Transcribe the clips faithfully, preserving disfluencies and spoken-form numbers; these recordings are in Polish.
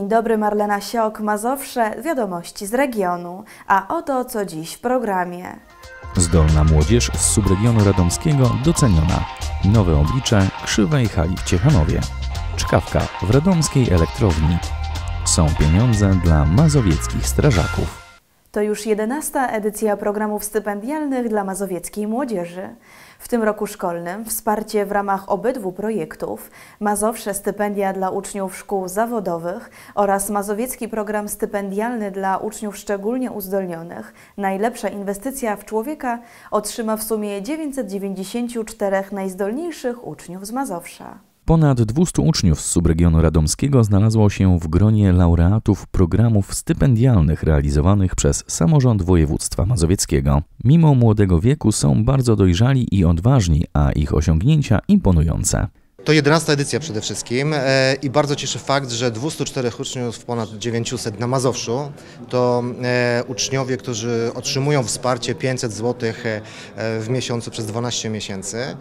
Dzień dobry, Marlena Siok, Mazowsze, wiadomości z regionu. A oto co dziś w programie. Zdolna młodzież z subregionu radomskiego doceniona. Nowe oblicze krzywej hali w Ciechanowie. Czkawka w radomskiej elektrowni. Są pieniądze dla mazowieckich strażaków. To już jedenasta edycja programów stypendialnych dla mazowieckiej młodzieży. W tym roku szkolnym wsparcie w ramach obydwu projektów Mazowsze stypendia dla uczniów szkół zawodowych oraz mazowiecki program stypendialny dla uczniów szczególnie uzdolnionych Najlepsza inwestycja w człowieka otrzyma w sumie dziewięćset dziewięćdziesięciu czterech najzdolniejszych uczniów z Mazowsza. Ponad dwustu uczniów z subregionu radomskiego znalazło się w gronie laureatów programów stypendialnych realizowanych przez samorząd województwa mazowieckiego. Mimo młodego wieku są bardzo dojrzali i odważni, a ich osiągnięcia imponujące. To jedenasta edycja przede wszystkim e, i bardzo cieszy fakt, że dwieście cztery uczniów, ponad dziewięćset na Mazowszu, to e, uczniowie, którzy otrzymują wsparcie pięćset złotych e, w miesiącu przez dwanaście miesięcy. E,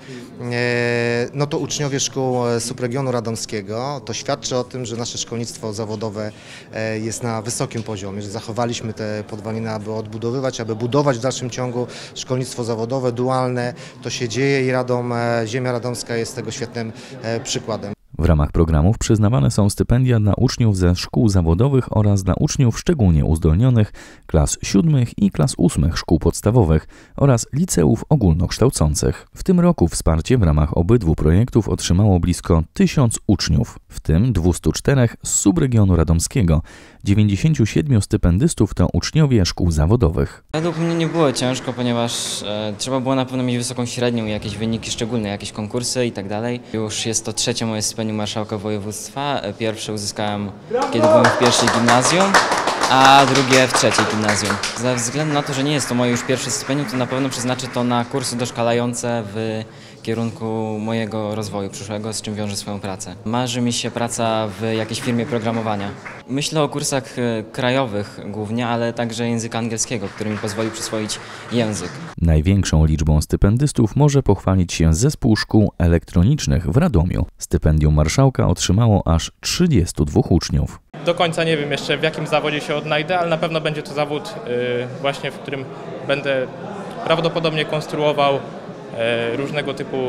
no to uczniowie szkół subregionu radomskiego. To świadczy o tym, że nasze szkolnictwo zawodowe e, jest na wysokim poziomie, że zachowaliśmy te podwaliny, aby odbudowywać, aby budować w dalszym ciągu szkolnictwo zawodowe, dualne. To się dzieje i Radom, e, ziemia radomska jest tego świetnym przykładem. W ramach programów przyznawane są stypendia dla uczniów ze szkół zawodowych oraz dla uczniów szczególnie uzdolnionych klas siódmych i klas ósmych szkół podstawowych oraz liceów ogólnokształcących. W tym roku wsparcie w ramach obydwu projektów otrzymało blisko tysiąc uczniów, w tym dwieście cztery z subregionu radomskiego. dziewięćdziesięciu siedmiu stypendystów to uczniowie szkół zawodowych. Według mnie nie było ciężko, ponieważ e, trzeba było na pewno mieć wysoką średnią i jakieś wyniki szczególne, jakieś konkursy i tak dalej. Już jest to trzecie moje stypendium marszałka województwa. Pierwsze uzyskałem, kiedy byłem w pierwszej gimnazjum, a drugie w trzeciej gimnazjum. Ze względu na to, że nie jest to moje już pierwsze stypendium, to na pewno przeznaczę to na kursy doszkalające w kierunku mojego rozwoju przyszłego, z czym wiąże swoją pracę. Marzy mi się praca w jakiejś firmie programowania. Myślę o kursach krajowych głównie, ale także języka angielskiego, który mi pozwoli przyswoić język. Największą liczbą stypendystów może pochwalić się Zespół Szkół Elektronicznych w Radomiu. Stypendium marszałka otrzymało aż trzydziestu dwóch uczniów. Do końca nie wiem jeszcze, w jakim zawodzie się odnajdę, ale na pewno będzie to zawód właśnie, w którym będę prawdopodobnie konstruował różnego typu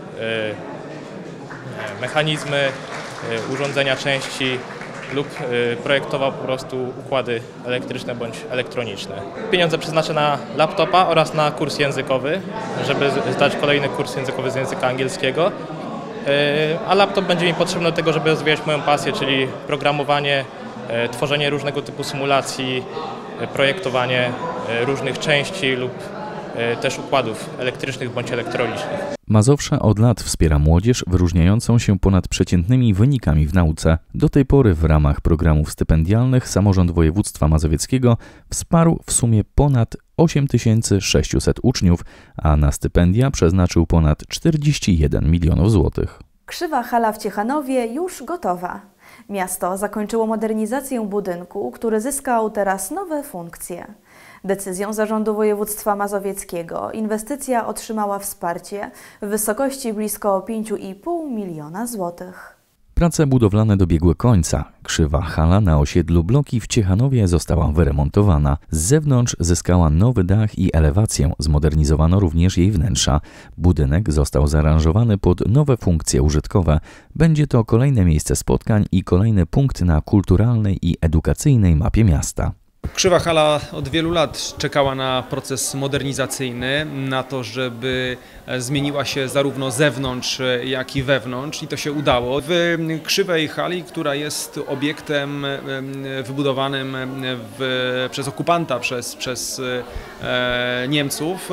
mechanizmy, urządzenia, części lub projektował po prostu układy elektryczne bądź elektroniczne. Pieniądze przeznaczę na laptopa oraz na kurs językowy, żeby zdać kolejny kurs językowy z języka angielskiego. A laptop będzie mi potrzebny do tego, żeby rozwijać moją pasję, czyli programowanie, tworzenie różnego typu symulacji, projektowanie różnych części lub też układów elektrycznych bądź elektronicznych. Mazowsze od lat wspiera młodzież wyróżniającą się ponadprzeciętnymi wynikami w nauce. Do tej pory w ramach programów stypendialnych samorząd województwa mazowieckiego wsparł w sumie ponad osiem tysięcy sześciuset uczniów, a na stypendia przeznaczył ponad czterdzieści jeden milionów złotych. Krzywa hala w Ciechanowie już gotowa. Miasto zakończyło modernizację budynku, który zyskał teraz nowe funkcje. Decyzją Zarządu Województwa Mazowieckiego inwestycja otrzymała wsparcie w wysokości blisko pięć i pół miliona złotych. Prace budowlane dobiegły końca. Krzywa hala na osiedlu Bloki w Ciechanowie została wyremontowana. Z zewnątrz zyskała nowy dach i elewację. Zmodernizowano również jej wnętrza. Budynek został zaaranżowany pod nowe funkcje użytkowe. Będzie to kolejne miejsce spotkań i kolejny punkt na kulturalnej i edukacyjnej mapie miasta. Krzywa hala od wielu lat czekała na proces modernizacyjny, na to, żeby zmieniła się zarówno zewnątrz, jak i wewnątrz i to się udało. W krzywej hali, która jest obiektem wybudowanym w, przez okupanta, przez, przez e, Niemców,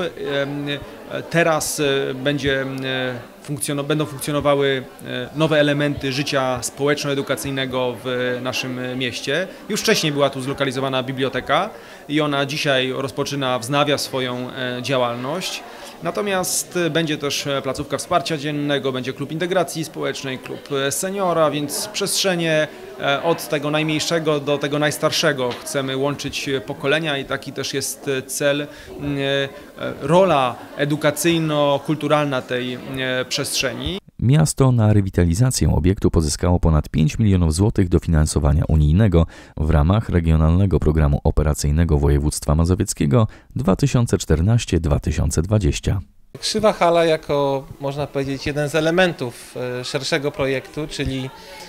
e, teraz będzie Funkcjono, będą funkcjonowały nowe elementy życia społeczno-edukacyjnego w naszym mieście. Już wcześniej była tu zlokalizowana biblioteka i ona dzisiaj rozpoczyna, wznawia swoją działalność. Natomiast będzie też placówka wsparcia dziennego, będzie klub integracji społecznej, klub seniora, więc przestrzenie od tego najmniejszego do tego najstarszego chcemy łączyć pokolenia i taki też jest cel, rola edukacyjno-kulturalna tej przestrzeni. Miasto na rewitalizację obiektu pozyskało ponad pięć milionów złotych dofinansowania unijnego w ramach Regionalnego Programu Operacyjnego Województwa Mazowieckiego dwa tysiące czternaście do dwa tysiące dwudziestego. Krzywa hala jako, można powiedzieć, jeden z elementów szerszego projektu, czyli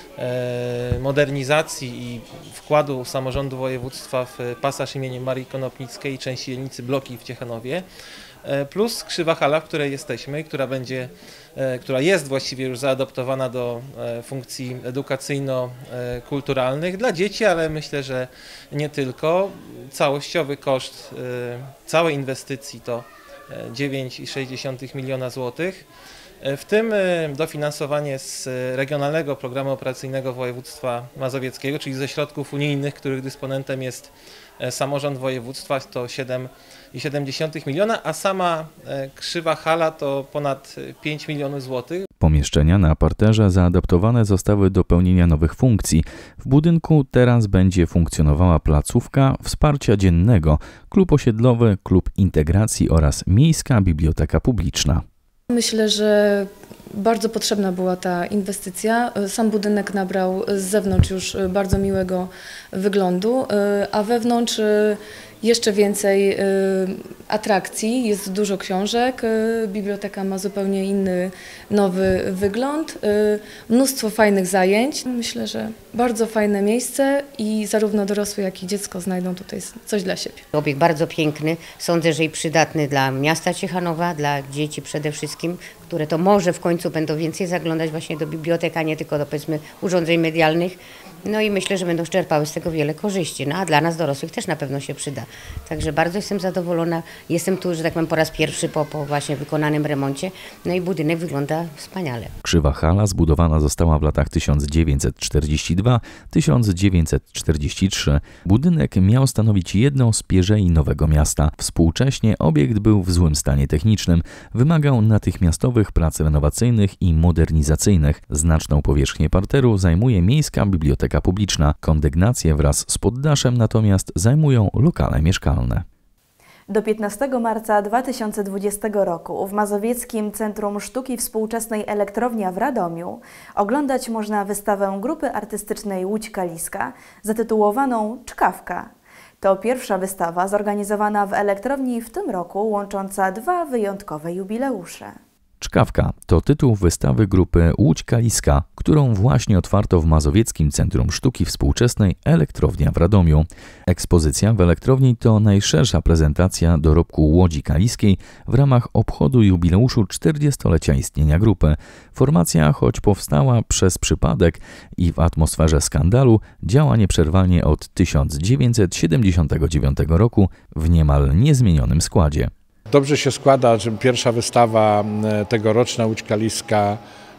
modernizacji i wkładu samorządu województwa w pasaż imieniem Marii Konopnickiej i część dzielnicy Bloki w Ciechanowie, plus krzywa hala, w której jesteśmy, która będzie, która jest właściwie już zaadoptowana do funkcji edukacyjno-kulturalnych dla dzieci, ale myślę, że nie tylko. Całościowy koszt całej inwestycji to dziewięć przecinek sześć miliona złotych. W tym dofinansowanie z Regionalnego Programu Operacyjnego Województwa Mazowieckiego, czyli ze środków unijnych, których dysponentem jest samorząd województwa, to siedem przecinek siedem miliona, a sama krzywa hala to ponad pięć milionów złotych. Pomieszczenia na parterze zaadaptowane zostały do pełnienia nowych funkcji. W budynku teraz będzie funkcjonowała placówka wsparcia dziennego, klub osiedlowy, klub integracji oraz miejska biblioteka publiczna. Myślę, że bardzo potrzebna była ta inwestycja. Sam budynek nabrał z zewnątrz już bardzo miłego wyglądu, a wewnątrz jeszcze więcej atrakcji, jest dużo książek, biblioteka ma zupełnie inny, nowy wygląd, mnóstwo fajnych zajęć. Myślę, że bardzo fajne miejsce i zarówno dorosły, jak i dziecko znajdą tutaj coś dla siebie. Obiekt bardzo piękny, sądzę, że i przydatny dla miasta Ciechanowa, dla dzieci przede wszystkim, które to może w końcu będą więcej zaglądać właśnie do bibliotek, a nie tylko do, powiedzmy, urządzeń medialnych. No i myślę, że będą czerpały z tego wiele korzyści, no a dla nas dorosłych też na pewno się przyda. Także bardzo jestem zadowolona. Jestem tu, że tak powiem, po raz pierwszy po, po właśnie wykonanym remoncie, no i budynek wygląda wspaniale. Krzywa hala zbudowana została w latach tysiąc dziewięćset czterdziestym drugim do tysiąc dziewięćset czterdziestego trzeciego. Budynek miał stanowić jedną z pierzei Nowego Miasta. Współcześnie obiekt był w złym stanie technicznym. Wymagał natychmiastowych prac renowacyjnych i modernizacyjnych. Znaczną powierzchnię parteru zajmuje miejska biblioteka publiczna. Kondygnację wraz z poddaszem natomiast zajmują lokale mieszkalne. Do piętnastego marca dwa tysiące dwudziestego roku w Mazowieckim Centrum Sztuki Współczesnej Elektrownia w Radomiu oglądać można wystawę grupy artystycznej Łódź Kaliska zatytułowaną Czkawka. To pierwsza wystawa zorganizowana w elektrowni w tym roku, łącząca dwa wyjątkowe jubileusze. Czkawka to tytuł wystawy grupy Łódź Kaliska, którą właśnie otwarto w Mazowieckim Centrum Sztuki Współczesnej Elektrownia w Radomiu. Ekspozycja w elektrowni to najszersza prezentacja dorobku Łodzi Kaliskiej w ramach obchodu jubileuszu czterdziestolecia istnienia grupy. Formacja, choć powstała przez przypadek i w atmosferze skandalu, działa nieprzerwanie od tysiąc dziewięćset siedemdziesiątego dziewiątego roku w niemal niezmienionym składzie. Dobrze się składa, że pierwsza wystawa tegoroczna Łódź Kaliska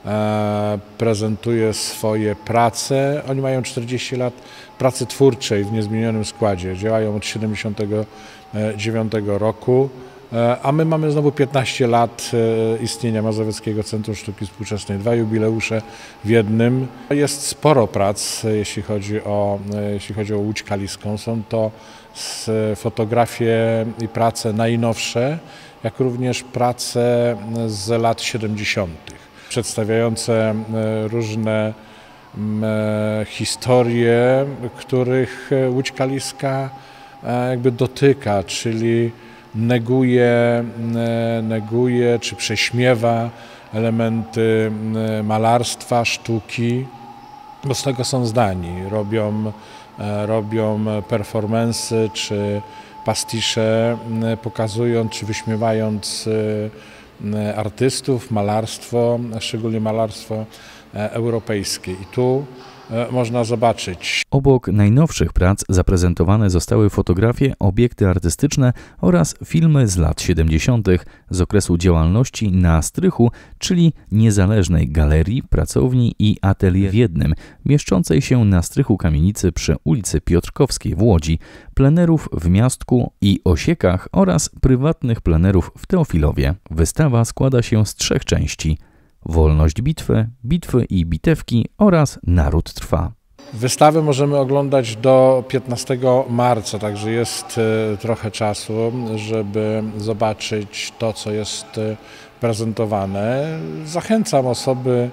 prezentuje swoje prace. Oni mają czterdzieści lat pracy twórczej w niezmienionym składzie. Działają od siedemdziesiątego dziewiątego roku, a my mamy znowu piętnaście lat istnienia Mazowieckiego Centrum Sztuki Współczesnej. Dwa jubileusze w jednym. Jest sporo prac, jeśli chodzi o, jeśli chodzi o Łódź Kaliską. Są to fotografie i prace najnowsze, jak również prace z lat siedemdziesiątych, przedstawiające różne historie, których Łódź Kaliska jakby dotyka, czyli neguje, neguje czy prześmiewa elementy malarstwa, sztuki, bo z tego są zdani. Robią, robią performance'y czy pastisze, pokazując czy wyśmiewając artystów, malarstwo, szczególnie malarstwo europejskie. I tu można zobaczyć. Obok najnowszych prac zaprezentowane zostały fotografie, obiekty artystyczne oraz filmy z lat siedemdziesiątych z okresu działalności na strychu, czyli niezależnej galerii, pracowni i atelier w jednym, mieszczącej się na strychu kamienicy przy ulicy Piotrkowskiej w Łodzi, plenerów w Miastku i Osiekach oraz prywatnych plenerów w Teofilowie. Wystawa składa się z trzech części: Wolność bitwy, bitwy i bitewki oraz Naród trwa. Wystawę możemy oglądać do piętnastego marca, także jest trochę czasu, żeby zobaczyć to, co jest prezentowane. Zachęcam osoby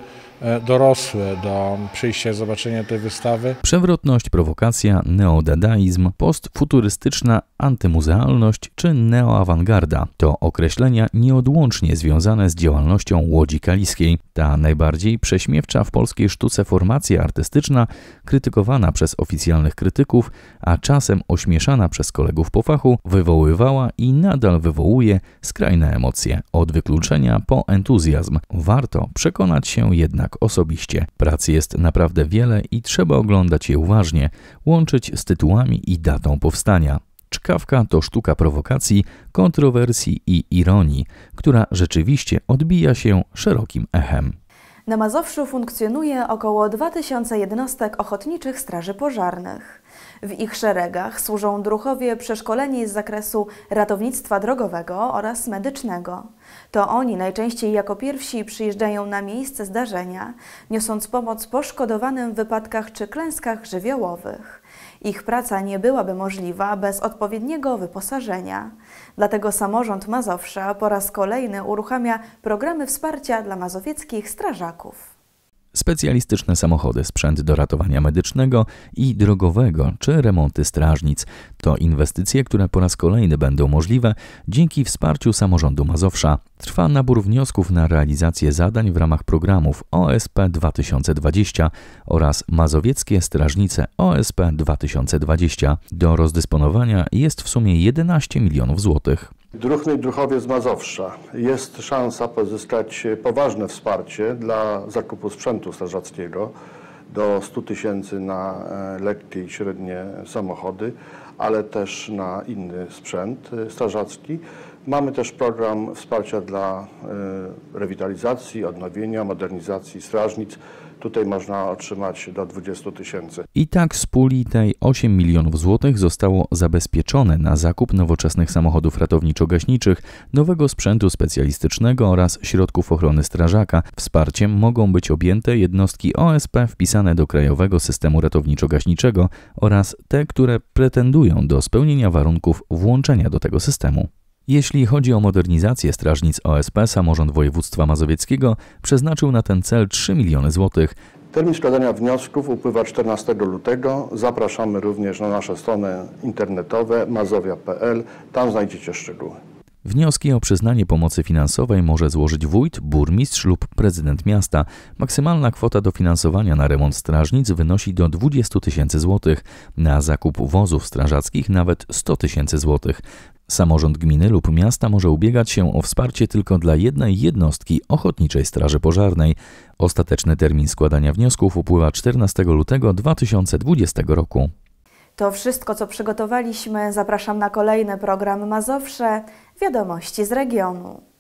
dorosłe do przyjścia i zobaczenia tej wystawy. Przewrotność, prowokacja, neodadaizm, postfuturystyczna antymuzealność czy neoawangarda to określenia nieodłącznie związane z działalnością Łodzi Kaliskiej. Ta najbardziej prześmiewcza w polskiej sztuce formacja artystyczna, krytykowana przez oficjalnych krytyków, a czasem ośmieszana przez kolegów po fachu, wywoływała i nadal wywołuje skrajne emocje, od wykluczenia po entuzjazm. Warto przekonać się jednak osobiście. Pracy jest naprawdę wiele i trzeba oglądać je uważnie, łączyć z tytułami i datą powstania. Czkawka to sztuka prowokacji, kontrowersji i ironii, która rzeczywiście odbija się szerokim echem. Na Mazowszu funkcjonuje około dwa tysiące jednostek ochotniczych straży pożarnych. W ich szeregach służą druhowie przeszkoleni z zakresu ratownictwa drogowego oraz medycznego. To oni najczęściej jako pierwsi przyjeżdżają na miejsce zdarzenia, niosąc pomoc poszkodowanym w wypadkach czy klęskach żywiołowych. Ich praca nie byłaby możliwa bez odpowiedniego wyposażenia. Dlatego samorząd Mazowsza po raz kolejny uruchamia programy wsparcia dla mazowieckich strażaków. Specjalistyczne samochody, sprzęt do ratowania medycznego i drogowego czy remonty strażnic to inwestycje, które po raz kolejny będą możliwe dzięki wsparciu samorządu Mazowsza. Trwa nabór wniosków na realizację zadań w ramach programów O S P dwa tysiące dwadzieścia oraz Mazowieckie Strażnice O S P dwa tysiące dwadzieścia. Do rozdysponowania jest w sumie jedenaście milionów złotych. Druhny i druhowie z Mazowsza. Jest szansa pozyskać poważne wsparcie dla zakupu sprzętu strażackiego do stu tysięcy na lekkie i średnie samochody, ale też na inny sprzęt strażacki. Mamy też program wsparcia dla rewitalizacji, odnowienia, modernizacji strażnic. Tutaj można otrzymać do dwudziestu tysięcy. I tak z puli tej osiem milionów złotych zostało zabezpieczone na zakup nowoczesnych samochodów ratowniczo-gaśniczych, nowego sprzętu specjalistycznego oraz środków ochrony strażaka. Wsparciem mogą być objęte jednostki O S P wpisane do Krajowego Systemu Ratowniczo-Gaśniczego oraz te, które pretendują do spełnienia warunków włączenia do tego systemu. Jeśli chodzi o modernizację strażnic O S P, samorząd województwa mazowieckiego przeznaczył na ten cel trzy miliony złotych. Termin składania wniosków upływa czternastego lutego. Zapraszamy również na nasze strony internetowe mazowia kropka p l. Tam znajdziecie szczegóły. Wnioski o przyznanie pomocy finansowej może złożyć wójt, burmistrz lub prezydent miasta. Maksymalna kwota dofinansowania na remont strażnic wynosi do dwudziestu tysięcy złotych, na zakup wozów strażackich nawet sto tysięcy złotych. Samorząd gminy lub miasta może ubiegać się o wsparcie tylko dla jednej jednostki Ochotniczej Straży Pożarnej. Ostateczny termin składania wniosków upływa czternastego lutego dwa tysiące dwudziestego roku. To wszystko, co przygotowaliśmy. Zapraszam na kolejny program Mazowsze. Wiadomości z regionu.